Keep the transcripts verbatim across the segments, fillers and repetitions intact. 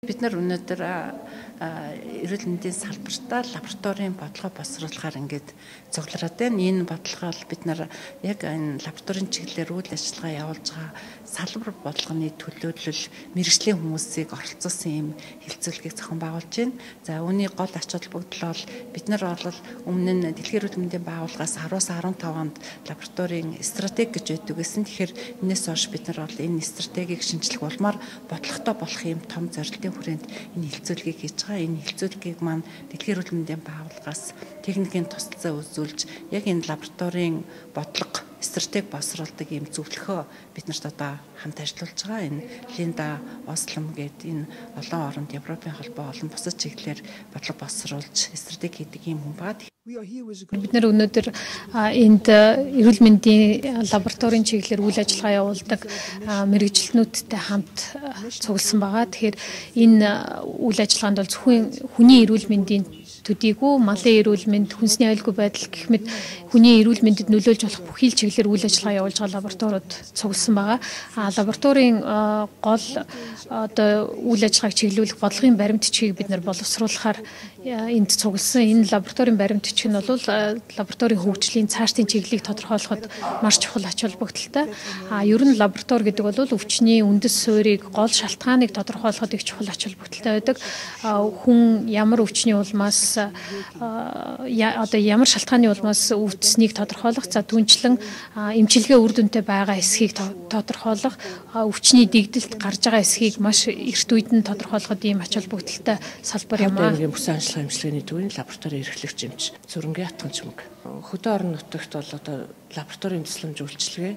Бид нар өнөөдөр эрүүл мэндийн салбартаа лабораторийн бодлого боловсруулахаар ингээд цуглараад байна. Энэ бодлогоо бид нар яг энэ лабораторийн чиглэлээр үйл ажиллагаа явуулж байгаа салбар бодлогоны төлөөлөл мэргэжлийн хүмүүсийг оролцуулсан юм хилцүүлгийг зохион байгуулж байна. За үүний гол ач холбогдол бол бид нар бол өмнө нь Дэлхийн эрүүл мэндийн байгууллагаас араас арван тавд онд лабораторийн стратеги гэж байдаг гэсэн. Тэгэхээр энэс хойш бид нар бол энэ стратегийг шинжлэх улмаар бодлоготой болох юм том зорилтын хүрээнд энэ хилцүүлгийг хийж байгаа. Энэ хилцүүлгийг маань Дэлхийн эрүүл мэндийн байгууллагаас техникийн тусалцаа үзүүлж яг энэ лабораторийн бодлого стратеги боловсруулдаг юм зөвлөхөө бид нарт одоо хамт ажиллаулж байгаа. Энэ Линда Ослом гэдэг энэ олон оронд Европын холбоо олон бусад чиглэлээр бодлого боловсруулж стратеги хийдэг юм хүн байна. Бид нар өнөөдөр энд эрүүл мэндийн лабораторийн чиглэлээр үйл ажиллагаа явуулдаг мэргэжилтнүүдтэй хамт цугласан байгаа. Тэгэхээр энэ үйл ажиллагаанд бол зөвхөн хүний эрүүл мэндийн төдийгүй малын эрүүл мэнд, хүнсний аюулгүй байдал гэх мэт хүний эрүүл мэндэд нөлөөлж болох бүхий л чиглэлээр үйл ажиллагаа явуулж байгаа лабораториуд цугласан байгаа. А лабораторийн гол одоо үйл ажиллагааг чиглүүлэх бодлогын баримт бичгийг бид нар боловсруулахаар энд цугласан. Энэ лабораторийн баримт бичиг нь бол лабораторийн хөгжлийн цаашдын чиглэлийг тодорхойлоход маш чухал ач холбогдолтой. А ер нь лаборатори гэдэг бол өвчний үндэс суурийг гол шалтгааныг тодорхойлоход их чухал ач холбогдолтой байдаг. Хүн ямар өвчний улмаас одоо ямар шалтгааны улмаас өвдснийг тодорхойлох, за түнчлэн эмчилгээ үр дүнтэй байгаа эсхийг тодорхойлох, өвчний дэгдэлт гарч байгаа эсхийг маш эрт үед нь тодорхойлоход ийм ач холбогдолтой салбар юм аа. Бүсэн ажиллагаа эмчилгээний төвийн лаборатори эрхлэгч эмч, зүрэнгийн атгамч мэг. Хөдөө орон нутагт бол одоо лабораторийн төсөлмж үйлчилгээ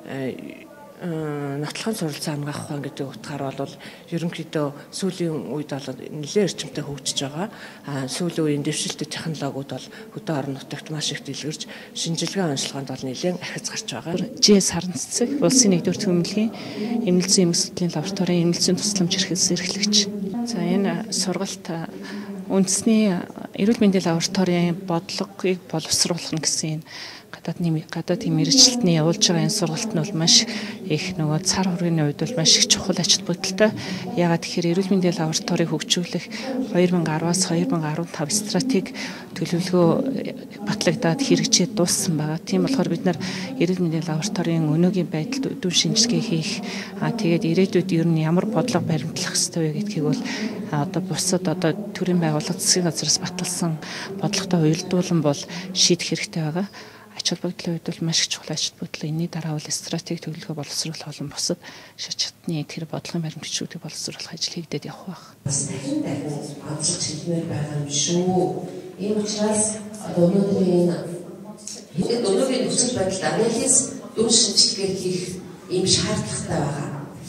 нотлохын суралцаа хамгаах ухаан гэдэг утгаар бол ерөнхийдөө сүүлийн үед бол нэлээд эрчимтэй хөгжиж байгаа. А сүүлийн үеийн дэвшилтэй технологиуд бол хөдөө орон нутагт маш их дэлгэрч шинжилгээ онцлогоонд бол нэлээд ахиц гарч байгаа. Жи эс Харан цэцэг улсын нэгдүгээр төмөөллийн эмнэлзэн эмнэлзийн лабораторийн эмнэлзэн тусламж эрхлэгч. За энэ сургалт үндэсний эрүүл мэндийн лабораторийн бодлогыг боловсруулах нь гэсэн гадаадны гадаадын мэргэжилтний явуулж байгаа энэ сургалт нь бол маш их нөгөө цар хүрээний үед бол маш их чухал ач холбогдолтой. Яагаад тэгэхээр эрүүл мэндийн лабораторийг хөгжүүлэх две тысячи десятаас две тысячи фünf стратеги төлөвлөгөө батлагдаад хэрэгжээд дууссан байгаа. Тийм болохоор бид нар эрүүл мэндийн лабораторийн өнөөгийн байдалд үдүн шинжилгээ хийх, аа тэгээд ирээдүйд ер нь ямар бодлого баримтлах ёстой вэ гэдгийг бол одоо бусад одоо төрийн байгууллага засгийн газраас баталсан бодлоготой уялдуулан бол шийдэх хэрэгтэй байгаа. Ач холбогдлын үед бол маш их чухал ач холбогдол. Энэний дараа бол стратеги төлөвлөгөө боловсруулах болон бусад шат шатны тэр бодлогын баримт бичгүүдийг боловсруулах ажил хийгдээд явах байх. Бас дахин дахин онцлог хэлмээр байгаа юм шүү. Ийм учраас одоо өнөөдрийн энэ өнөөгийн нөхцөл байдалд анализ дүн шинжилгээ хийх ийм шаардлагатай байгаа.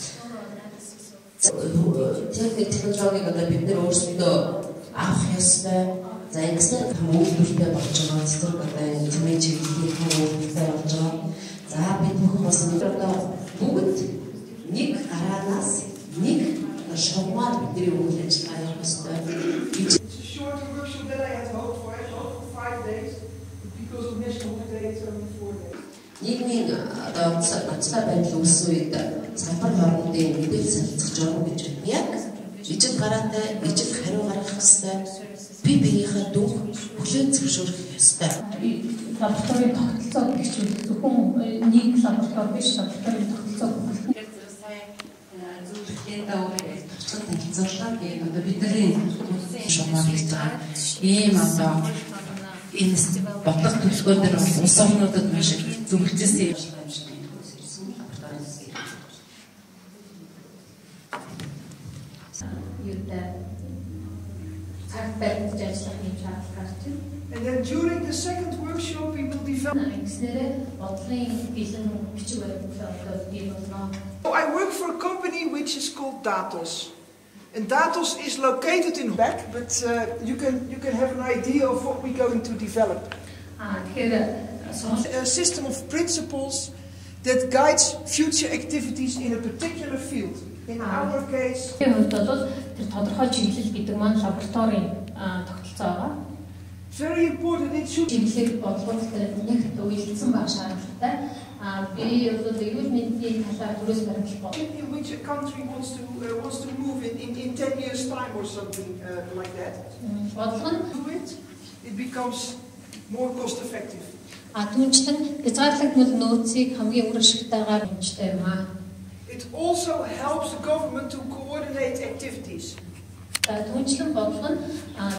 Техник технологиг одоо бид нэр өөрсдөө авах ёстой. За ингэсэн хүмүүсттэй болж байгаа зэрэг одоо энэ тэмээ чиглэлийн хүмүүсттэй болж байгаа. За бид бүхэн бас одоо бүгд нэг гараанаас нэг шугамар бидний үйл ажиллагаа явах ёстой. Нийгмийн одоо ноцтой байдал үүссэн үед салбар хоорондын мэдээлэл солилцох жоо гэж байна. Яг ижил гараатай ижил хариу гаргах ёстой. Би биеийнхээ дүг бүлээн зөвшөөрөх ёстой. Лабораторийн тогтолцоо гэж зөвхөн нэг лаборатори биш, лабораторийн тогтолцоо. Линда өөрөө тогтолцоолаа гэдэг одоо бидний шугамар хийж байгаа. Ийм одоо энэ бодлого төлөвлөгөөн дээр улс орнуудад маш их зөвлөжсэн юм. And then during the second workshop we will develop. I work for a company which is called Datos. And Datos is located in back, but uh, you can you can have an idea of what we're going to develop. A system of principles that guides future activities in a particular field. In our case, very important it should be In which a country wants to uh, wants to move in, in, in ten years time or something uh, like that. Do it, it becomes more cost effective. It also helps the government to coordinate activities.